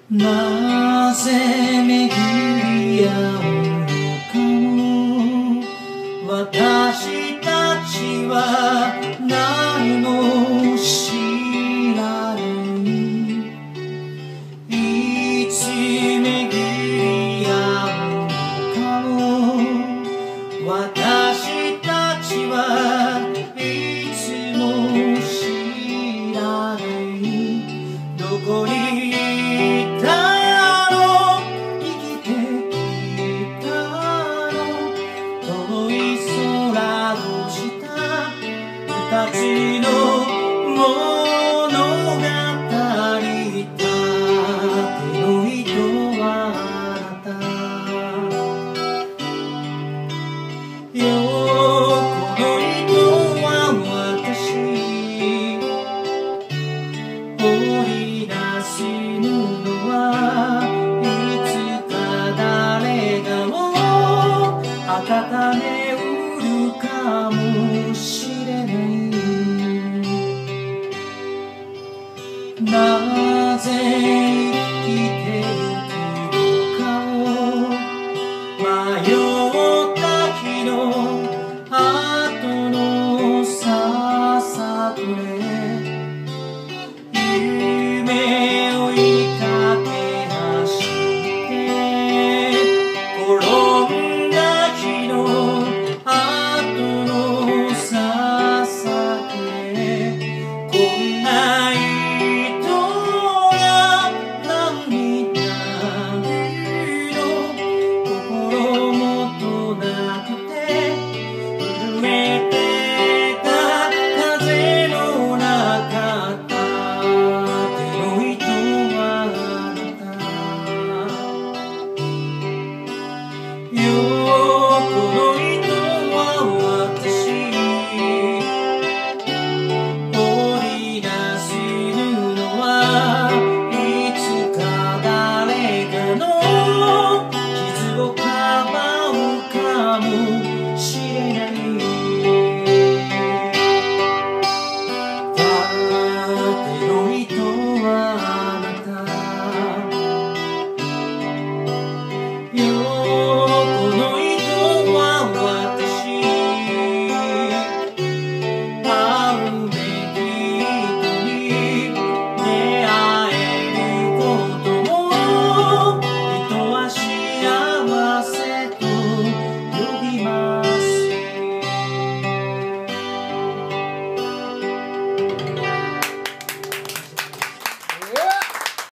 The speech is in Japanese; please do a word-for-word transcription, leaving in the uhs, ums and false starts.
なぜ巡り合うのかも私たちは何も知らないいつ巡り合うのかも私たちはいつも知らないどこにいたの生きてきたの遠い空の下二つの物語縦の糸はあなた横の糸は私織り出す布はいつか誰かを温めうるかもしれないなぜ